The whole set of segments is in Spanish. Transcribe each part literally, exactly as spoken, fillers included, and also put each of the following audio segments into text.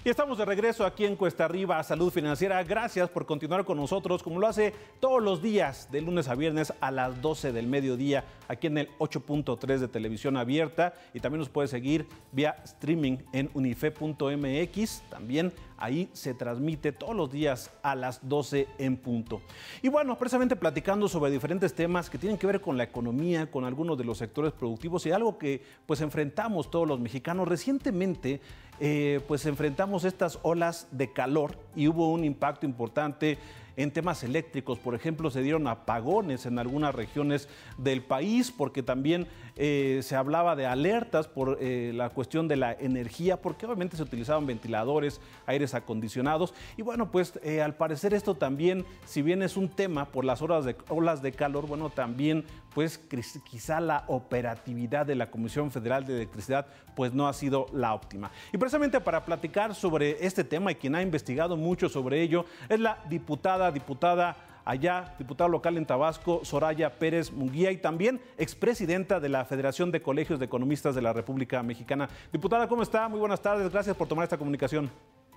Y estamos de regreso aquí en Cuesta Arriba, Salud Financiera. Gracias por continuar con nosotros, como lo hace todos los días, de lunes a viernes a las doce del mediodía, aquí en el ocho punto tres de Televisión Abierta. Y también nos puede seguir vía streaming en unife punto mx. También ahí se transmite todos los días a las doce en punto. Y bueno, precisamente platicando sobre diferentes temas que tienen que ver con la economía, con algunos de los sectores productivos y algo que pues enfrentamos todos los mexicanos. Recientemente eh, pues enfrentamos estas olas de calor y hubo un impacto importante en temas eléctricos. Por ejemplo, se dieron apagones en algunas regiones del país porque también eh, se hablaba de alertas por eh, la cuestión de la energía, porque obviamente se utilizaban ventiladores, aires acondicionados. Y bueno, pues eh, al parecer esto también, si bien es un tema por las horas de, olas de calor, bueno, también pues quizá la operatividad de la Comisión Federal de Electricidad pues no ha sido la óptima. Y precisamente para platicar sobre este tema, y quien ha investigado mucho sobre ello, es la diputada diputada allá, diputada local en Tabasco, Soraya Pérez Munguía, y también expresidenta de la Federación de Colegios de Economistas de la República Mexicana. Diputada, ¿cómo está? Muy buenas tardes, gracias por tomar esta comunicación.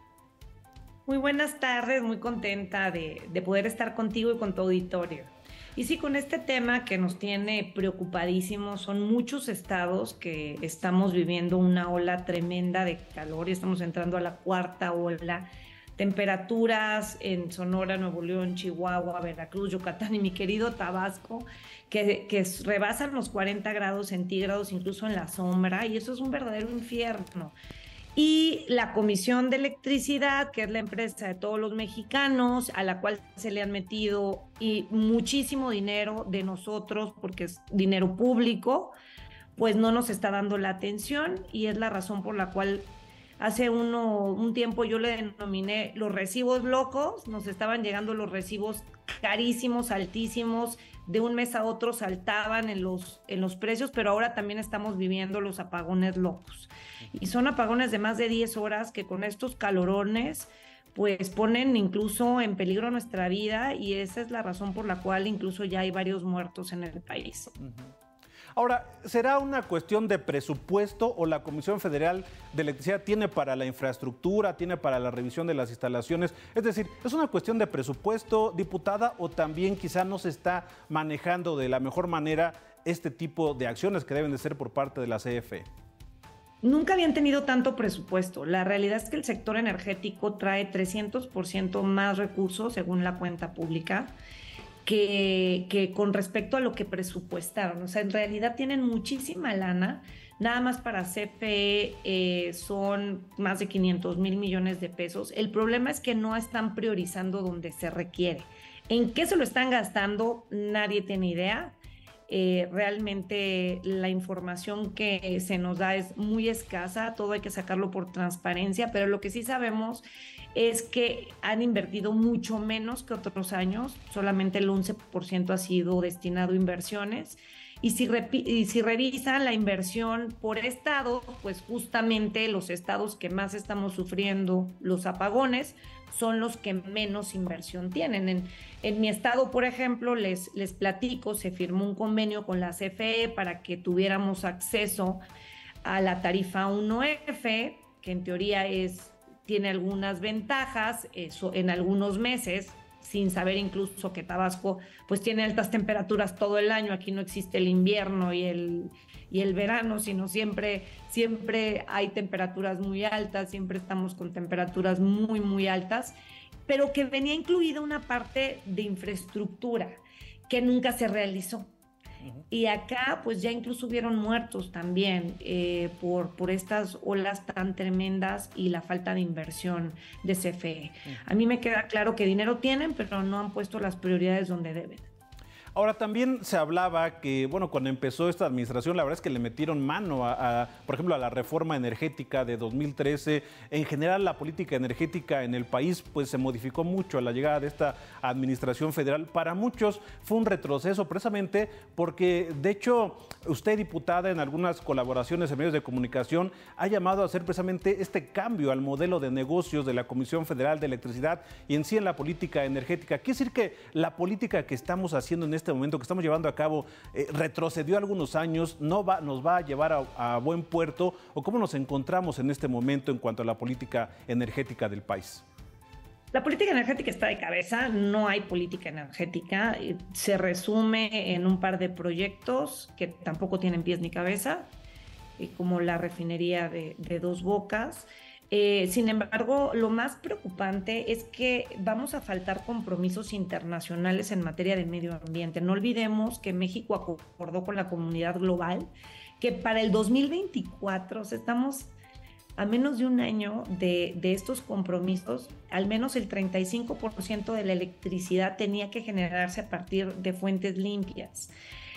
Muy buenas tardes, muy contenta de, de poder estar contigo y con tu auditorio. Y sí, con este tema que nos tiene preocupadísimos, son muchos estados que estamos viviendo una ola tremenda de calor y estamos entrando a la cuarta ola. Temperaturas en Sonora, Nuevo León, Chihuahua, Veracruz, Yucatán y mi querido Tabasco, que, que rebasan los cuarenta grados centígrados incluso en la sombra, y eso es un verdadero infierno. Y la Comisión de Electricidad, que es la empresa de todos los mexicanos, a la cual se le han metido y muchísimo dinero de nosotros, porque es dinero público, pues no nos está dando la atención, y es la razón por la cual hace uno, un tiempo yo le denominé los recibos locos. Nos estaban llegando los recibos carísimos, altísimos, de un mes a otro saltaban en los, en los precios, pero ahora también estamos viviendo los apagones locos. Y son apagones de más de diez horas que con estos calorones pues ponen incluso en peligro nuestra vida, y esa es la razón por la cual incluso ya hay varios muertos en el país. Uh-huh. Ahora, ¿será una cuestión de presupuesto o la Comisión Federal de Electricidad tiene para la infraestructura, tiene para la revisión de las instalaciones? Es decir, ¿es una cuestión de presupuesto, diputada, o también quizá no se está manejando de la mejor manera este tipo de acciones que deben de ser por parte de la C F E? Nunca habían tenido tanto presupuesto. La realidad es que el sector energético trae trescientos por ciento más recursos según la cuenta pública. Que, que con respecto a lo que presupuestaron. O sea, en realidad tienen muchísima lana. Nada más para C F E eh, son más de quinientos mil millones de pesos. El problema es que no están priorizando donde se requiere. ¿En qué se lo están gastando? Nadie tiene idea. Eh, realmente la información que se nos da es muy escasa, todo hay que sacarlo por transparencia, pero lo que sí sabemos es que han invertido mucho menos que otros años, solamente el once por ciento ha sido destinado a inversiones. Y si, y si revisan la inversión por estado, pues justamente los estados que más estamos sufriendo los apagones son los que menos inversión tienen. En, en mi estado, por ejemplo, les, les platico, se firmó un convenio con la C F E para que tuviéramos acceso a la tarifa uno F, que en teoría es, tiene algunas ventajas eso, en algunos meses, sin saber incluso que Tabasco pues tiene altas temperaturas todo el año. Aquí no existe el invierno y el, y el verano, sino siempre, siempre hay temperaturas muy altas, siempre estamos con temperaturas muy, muy altas, pero que venía incluida una parte de infraestructura que nunca se realizó. Y acá pues ya incluso hubieron muertos también eh, por, por estas olas tan tremendas y la falta de inversión de C F E. Uh-huh. A mí me queda claro que dinero tienen, pero no han puesto las prioridades donde deben. Ahora, también se hablaba que, bueno, cuando empezó esta administración, la verdad es que le metieron mano a, a, por ejemplo, a la reforma energética de dos mil trece. En general, la política energética en el país, pues, se modificó mucho a la llegada de esta administración federal. Para muchos fue un retroceso, precisamente porque, de hecho, usted, diputada, en algunas colaboraciones en medios de comunicación, ha llamado a hacer precisamente este cambio al modelo de negocios de la Comisión Federal de Electricidad y en sí en la política energética. Quiere decir que la política que estamos haciendo en este este momento que estamos llevando a cabo eh, retrocedió algunos años, no va, nos va a llevar a, a buen puerto, o cómo nos encontramos en este momento en cuanto a la política energética del país? La política energética está de cabeza, no hay política energética, se resume en un par de proyectos que tampoco tienen pies ni cabeza, como la refinería de, de Dos Bocas. Eh, sin embargo, lo más preocupante es que vamos a faltar compromisos internacionales en materia de medio ambiente. No olvidemos que México acordó con la comunidad global que para el dos mil veinticuatro, o sea, estamos a menos de un año de, de estos compromisos, al menos el treinta y cinco por ciento de la electricidad tenía que generarse a partir de fuentes limpias.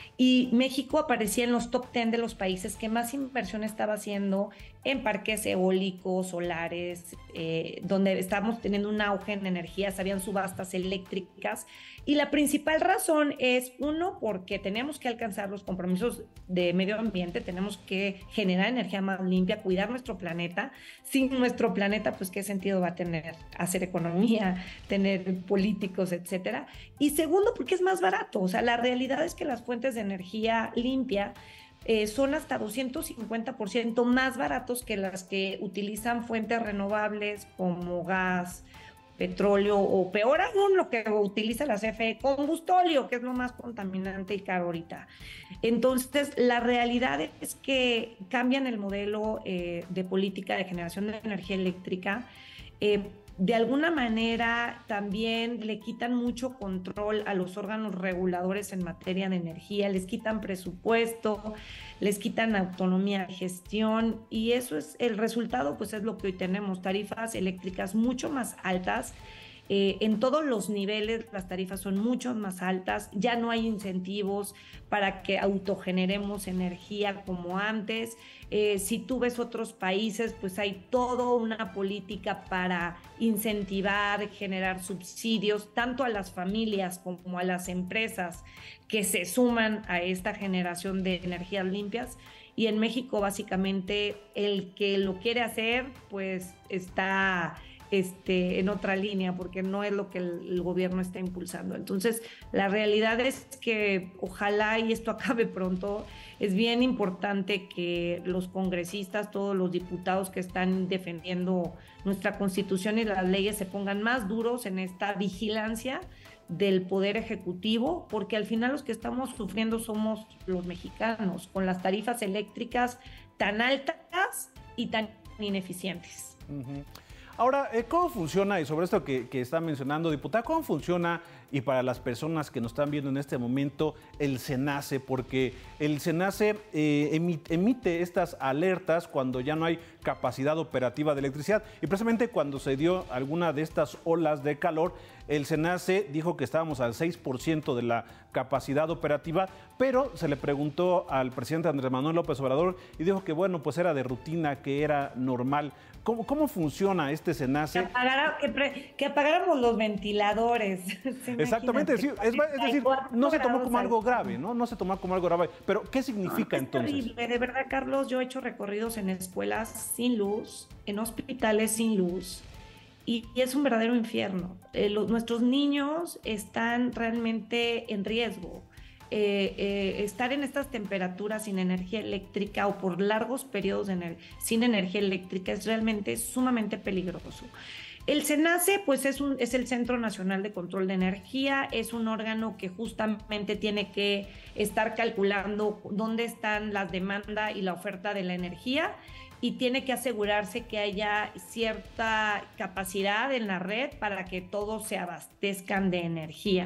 Y México aparecía en los top diez de los países que más inversión estaba haciendo en parques eólicos, solares, eh, donde estábamos teniendo un auge en energías, habían subastas eléctricas. Y la principal razón es, uno, porque tenemos que alcanzar los compromisos de medio ambiente, tenemos que generar energía más limpia, cuidar nuestro planeta. Sin nuestro planeta, pues, ¿qué sentido va a tener hacer economía, tener políticos, etcétera? Y segundo, porque es más barato. O sea, la realidad es que las fuentes de energía limpia eh, son hasta doscientos cincuenta por ciento más baratos que las que utilizan fuentes renovables como gas, petróleo, o peor aún lo que utiliza la C F E, combustóleo, que es lo más contaminante y caro ahorita. Entonces, la realidad es que cambian el modelo eh, de política de generación de energía eléctrica. Eh, de alguna manera también le quitan mucho control a los órganos reguladores en materia de energía, les quitan presupuesto, les quitan autonomía de gestión, y eso es el resultado, pues es lo que hoy tenemos, tarifas eléctricas mucho más altas. Eh, en todos los niveles las tarifas son mucho más altas, ya no hay incentivos para que autogeneremos energía como antes. Eh, si tú ves otros países, pues hay toda una política para incentivar, generar subsidios, tanto a las familias como a las empresas que se suman a esta generación de energías limpias. Y en México, básicamente, el que lo quiere hacer, pues está Este, en otra línea, porque no es lo que el, el gobierno está impulsando. Entonces, la realidad es que ojalá y esto acabe pronto. Es bien importante que los congresistas, todos los diputados que están defendiendo nuestra Constitución y las leyes se pongan más duros en esta vigilancia del Poder Ejecutivo, porque al final los que estamos sufriendo somos los mexicanos, con las tarifas eléctricas tan altas y tan ineficientes. Uh-huh. Ahora, ¿cómo funciona, y sobre esto que, que está mencionando, diputada, cómo funciona, y para las personas que nos están viendo en este momento, el SENACE? Porque el SENACE eh, emite, emite estas alertas cuando ya no hay capacidad operativa de electricidad, y precisamente cuando se dio alguna de estas olas de calor, el SENACE dijo que estábamos al seis por ciento de la capacidad operativa, pero se le preguntó al presidente Andrés Manuel López Obrador y dijo que bueno, pues era de rutina, que era normal. ¿Cómo, cómo funciona este SENACE? Que, apagara, que, pre, que apagáramos los ventiladores. Exactamente, sí, es, es decir, no se tomó como algo grave, ¿no? No se tomó como algo grave, pero ¿qué significa no, es entonces? Terrible. De verdad, Carlos, yo he hecho recorridos en escuelas sin luz, en hospitales sin luz, y, y es un verdadero infierno. Eh, los, nuestros niños están realmente en riesgo. Eh, eh, estar en estas temperaturas sin energía eléctrica o por largos periodos ener- sin energía eléctrica es realmente sumamente peligroso. El SENACE, pues es, un, es el Centro Nacional de Control de Energía, es un órgano que justamente tiene que estar calculando dónde están la demanda y la oferta de la energía, y tiene que asegurarse que haya cierta capacidad en la red para que todos se abastezcan de energía.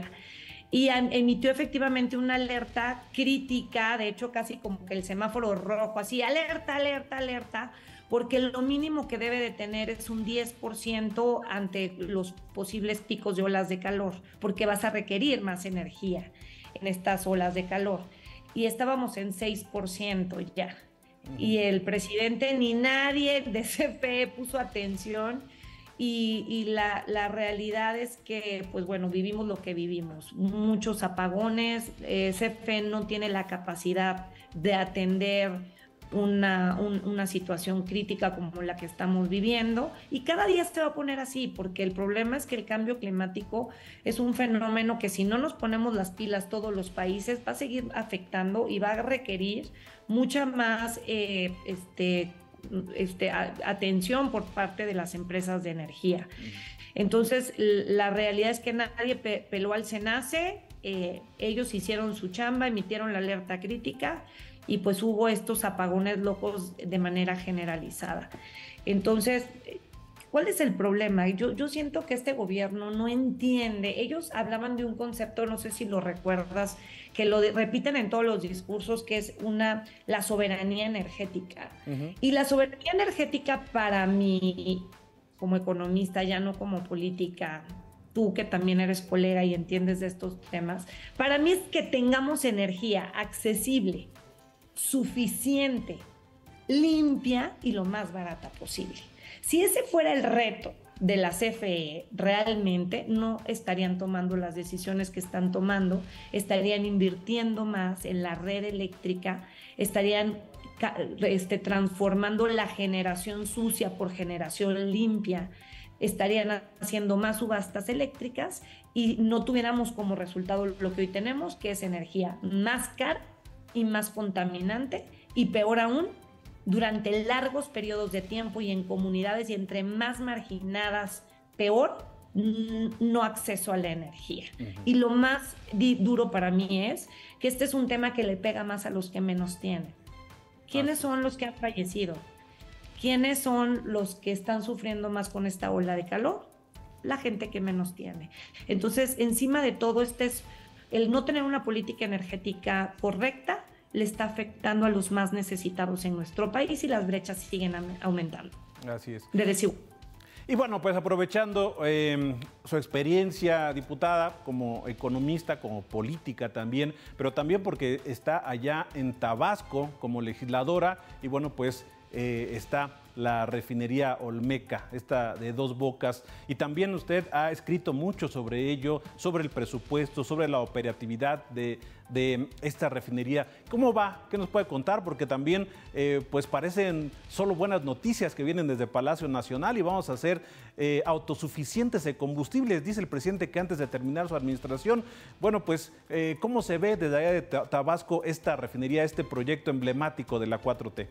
Y emitió efectivamente una alerta crítica, de hecho casi como que el semáforo rojo, así, alerta, alerta, alerta, porque lo mínimo que debe de tener es un diez por ciento ante los posibles picos de olas de calor, porque vas a requerir más energía en estas olas de calor. Y estábamos en seis por ciento ya. Y el presidente ni nadie de C F E puso atención. Y, y la, la realidad es que, pues bueno, vivimos lo que vivimos, muchos apagones. eh, C F E no tiene la capacidad de atender una, un, una situación crítica como la que estamos viviendo, y cada día se va a poner así, porque el problema es que el cambio climático es un fenómeno que si no nos ponemos las pilas todos los países va a seguir afectando y va a requerir mucha más eh, este, este, a, atención por parte de las empresas de energía. Entonces, la realidad es que nadie pe peló al SENACE, eh, ellos hicieron su chamba, emitieron la alerta crítica, y pues hubo estos apagones locos de manera generalizada. Entonces, ¿cuál es el problema? Yo, yo siento que este gobierno no entiende. Ellos hablaban de un concepto, no sé si lo recuerdas, que lo de, repiten en todos los discursos, que es una, la soberanía energética. Uh-huh. Y la soberanía energética para mí, como economista, ya no como política, tú que también eres colega y entiendes de estos temas, para mí es que tengamos energía accesible, suficiente, limpia y lo más barata posible. Si ese fuera el reto de la C F E, realmente no estarían tomando las decisiones que están tomando, estarían invirtiendo más en la red eléctrica, estarían este, transformando la generación sucia por generación limpia, estarían haciendo más subastas eléctricas y no tuviéramos como resultado lo que hoy tenemos, que es energía más cara y más contaminante, y peor aún, durante largos periodos de tiempo y en comunidades y entre más marginadas, peor, no acceso a la energía. Uh-huh. Y lo más duro para mí es que este es un tema que le pega más a los que menos tienen. ¿Quiénes son los que han fallecido? ¿Quiénes son los que están sufriendo más con esta ola de calor? La gente que menos tiene. Entonces, encima de todo, este es el no tener una política energética correcta le está afectando a los más necesitados en nuestro país y las brechas siguen aumentando. Así es. De desigualdad. Y bueno, pues aprovechando eh, su experiencia, diputada, como economista, como política también, pero también porque está allá en Tabasco como legisladora y bueno, pues eh, está la refinería Olmeca, esta de Dos Bocas, y también usted ha escrito mucho sobre ello, sobre el presupuesto, sobre la operatividad de, de esta refinería. ¿Cómo va? ¿Qué nos puede contar? Porque también eh, pues parecen solo buenas noticias que vienen desde Palacio Nacional y vamos a ser eh, autosuficientes de combustibles, dice el presidente que antes de terminar su administración. Bueno, pues eh, ¿cómo se ve desde allá de Tabasco esta refinería, este proyecto emblemático de la cuatro T?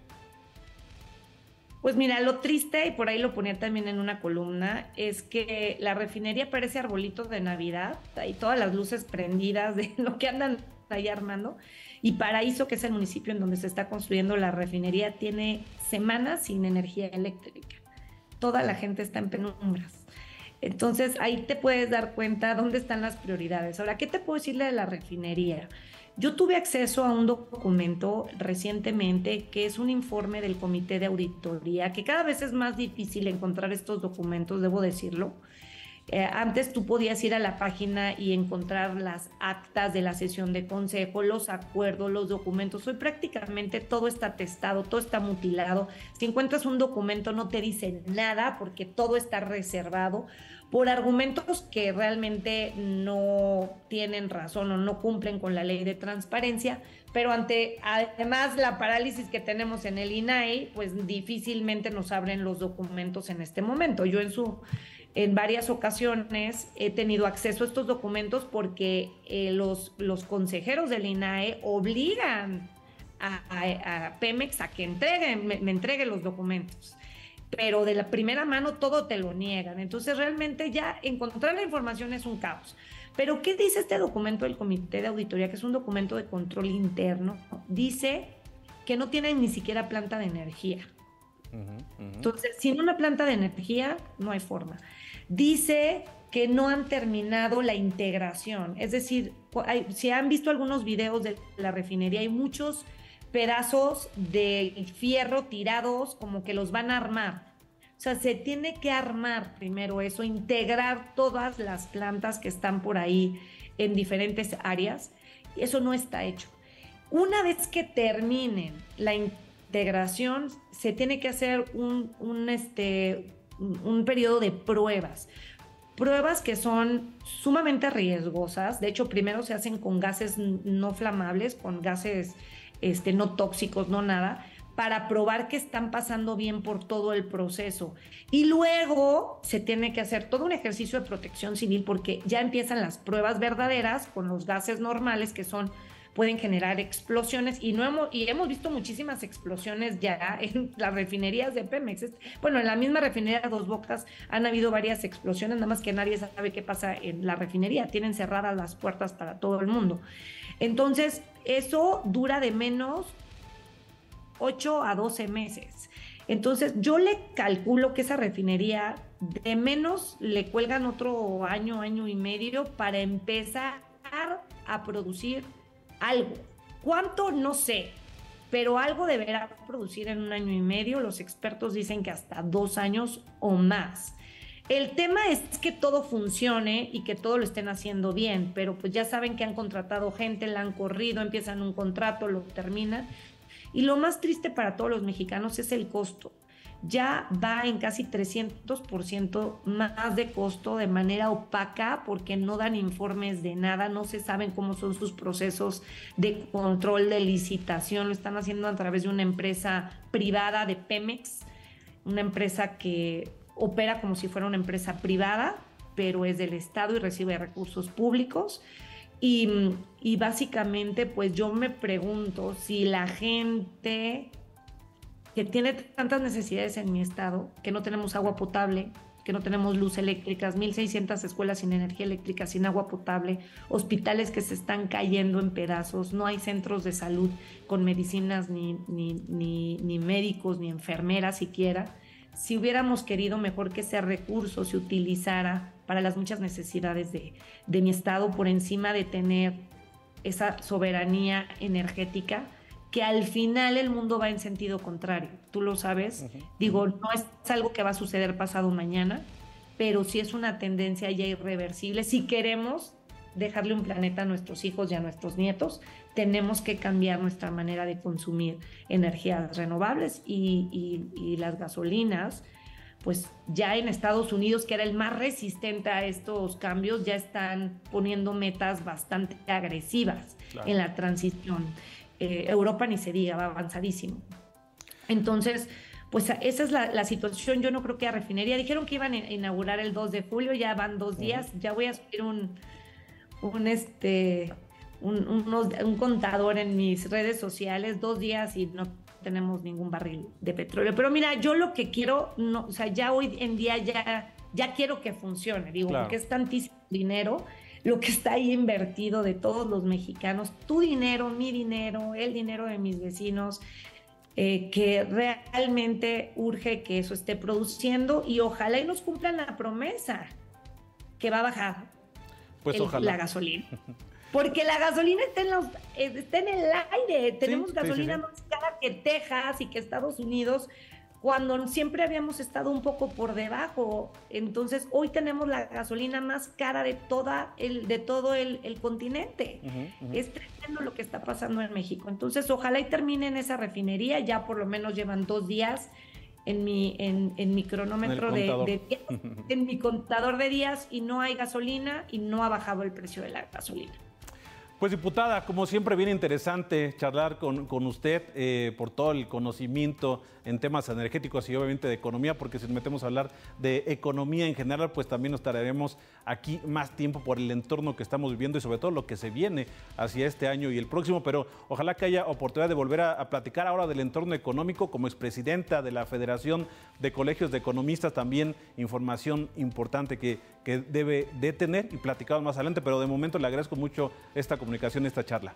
Pues mira, lo triste, y por ahí lo ponía también en una columna, es que la refinería parece arbolito de Navidad, hay todas las luces prendidas de lo que andan ahí armando, y Paraíso, que es el municipio en donde se está construyendo la refinería, tiene semanas sin energía eléctrica. Toda la gente está en penumbras. Entonces, ahí te puedes dar cuenta dónde están las prioridades. Ahora, ¿qué te puedo decirle de la refinería? Yo tuve acceso a un documento recientemente que es un informe del Comité de Auditoría, que cada vez es más difícil encontrar estos documentos, debo decirlo. Eh, antes tú podías ir a la página y encontrar las actas de la sesión de consejo, los acuerdos, los documentos. Hoy prácticamente todo está atestado, todo está mutilado. Si encuentras un documento no te dice nada porque todo está reservado por argumentos que realmente no tienen razón o no cumplen con la ley de transparencia, pero ante además la parálisis que tenemos en el I N A I, pues difícilmente nos abren los documentos en este momento. Yo en su en varias ocasiones he tenido acceso a estos documentos porque eh, los, los consejeros del I N A E obligan a, a, a Pemex a que entreguen, me, me entregue los documentos. Pero de la primera mano todo te lo niegan. Entonces realmente ya encontrar la información es un caos. Pero ¿qué dice este documento del Comité de Auditoría? Que es un documento de control interno. Dice que no tienen ni siquiera planta de energía. Uh-huh, uh-huh. Entonces, sin una planta de energía no hay forma. Dice que no han terminado la integración. Es decir, hay, si han visto algunos videos de la refinería, hay muchos pedazos de fierro tirados como que los van a armar. O sea, se tiene que armar primero eso, integrar todas las plantas que están por ahí en diferentes áreas. Eso no está hecho. Una vez que terminen la integración, se tiene que hacer un, un, este, un periodo de pruebas. Pruebas que son sumamente riesgosas. De hecho, primero se hacen con gases no flamables, con gases Este, no tóxicos, no nada, para probar que están pasando bien por todo el proceso. Y luego se tiene que hacer todo un ejercicio de protección civil porque ya empiezan las pruebas verdaderas con los gases normales que son, pueden generar explosiones y, no hemos, y hemos visto muchísimas explosiones ya en las refinerías de Pemex. Bueno, en la misma refinería de Dos Bocas han habido varias explosiones, nada más que nadie sabe qué pasa en la refinería. Tienen cerradas las puertas para todo el mundo. Entonces, eso dura de menos ocho a doce meses. Entonces, yo le calculo que esa refinería de menos le cuelgan otro año, año y medio para empezar a producir algo. ¿Cuánto? No sé, pero algo deberá producir en un año y medio. Los expertos dicen que hasta dos años o más. El tema es que todo funcione y que todo lo estén haciendo bien, pero pues ya saben que han contratado gente, la han corrido, empiezan un contrato, lo terminan. Y lo más triste para todos los mexicanos es el costo. Ya va en casi trescientos por ciento más de costo de manera opaca porque no dan informes de nada, no se saben cómo son sus procesos de control de licitación, lo están haciendo a través de una empresa privada de Pemex, una empresa que opera como si fuera una empresa privada, pero es del Estado y recibe recursos públicos. Y, y básicamente, pues yo me pregunto si la gente que tiene tantas necesidades en mi estado, que no tenemos agua potable, que no tenemos luz eléctrica, mil seiscientas escuelas sin energía eléctrica, sin agua potable, hospitales que se están cayendo en pedazos, no hay centros de salud con medicinas, ni, ni, ni, ni médicos, ni enfermeras siquiera. Si hubiéramos querido mejor que ese recurso se utilizara para las muchas necesidades de, de mi estado, por encima de tener esa soberanía energética, que al final el mundo va en sentido contrario. Tú lo sabes. Uh-huh. Digo, no es algo que va a suceder pasado mañana, pero sí es una tendencia ya irreversible. Si queremos dejarle un planeta a nuestros hijos y a nuestros nietos, tenemos que cambiar nuestra manera de consumir energías renovables y, y, y las gasolinas, pues ya en Estados Unidos, que era el más resistente a estos cambios, ya están poniendo metas bastante agresivas, claro, en la transición. Eh, Europa ni se diga, va avanzadísimo. Entonces, pues esa es la, la situación. Yo no creo que a refinería, dijeron que iban a inaugurar el dos de julio, ya van dos días, ya voy a subir un, un, este, un, unos, un contador en mis redes sociales, dos días y no tenemos ningún barril de petróleo. Pero mira, yo lo que quiero, no, o sea, ya hoy en día ya, ya quiero que funcione, digo, claro, porque es tantísimo dinero lo que está ahí invertido de todos los mexicanos, tu dinero, mi dinero, el dinero de mis vecinos, eh, que realmente urge que eso esté produciendo y ojalá y nos cumplan la promesa que va a bajar pues el, ojalá. la gasolina. Porque la gasolina está en, los, está en el aire. Tenemos sí, gasolina sí, sí, sí. más cara que Texas y que Estados Unidos, cuando siempre habíamos estado un poco por debajo. Entonces, hoy tenemos la gasolina más cara de, toda el, de todo el, el continente. Uh-huh, uh-huh. Es tremendo lo que está pasando en México. Entonces, ojalá y termine en esa refinería. Ya por lo menos llevan dos días en mi, en, en mi cronómetro de, de días, en mi contador de días, y no hay gasolina y no ha bajado el precio de la gasolina. Pues diputada, como siempre, bien interesante charlar con, con usted eh, por todo el conocimiento en temas energéticos y obviamente de economía, porque si nos metemos a hablar de economía en general, pues también nos estaremos aquí más tiempo por el entorno que estamos viviendo y sobre todo lo que se viene hacia este año y el próximo, pero ojalá que haya oportunidad de volver a, a platicar ahora del entorno económico como expresidenta de la Federación de Colegios de Economistas, también información importante que, que debe de tener y platicamos más adelante, pero de momento le agradezco mucho esta comunicación, esta charla.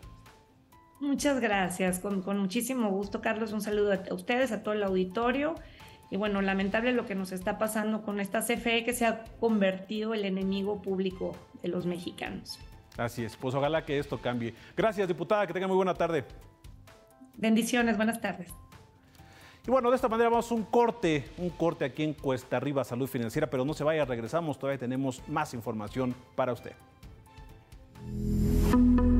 Muchas gracias, con, con muchísimo gusto, Carlos. Un saludo a ustedes, a todo el auditorio. Y bueno, lamentable lo que nos está pasando con esta C F E, que se ha convertido en el enemigo público de los mexicanos. Así es, pues ojalá que esto cambie. Gracias, diputada, que tenga muy buena tarde. Bendiciones, buenas tardes. Y bueno, de esta manera vamos a un corte, un corte aquí en Cuesta Arriba Salud Financiera, pero no se vaya, regresamos, todavía tenemos más información para usted.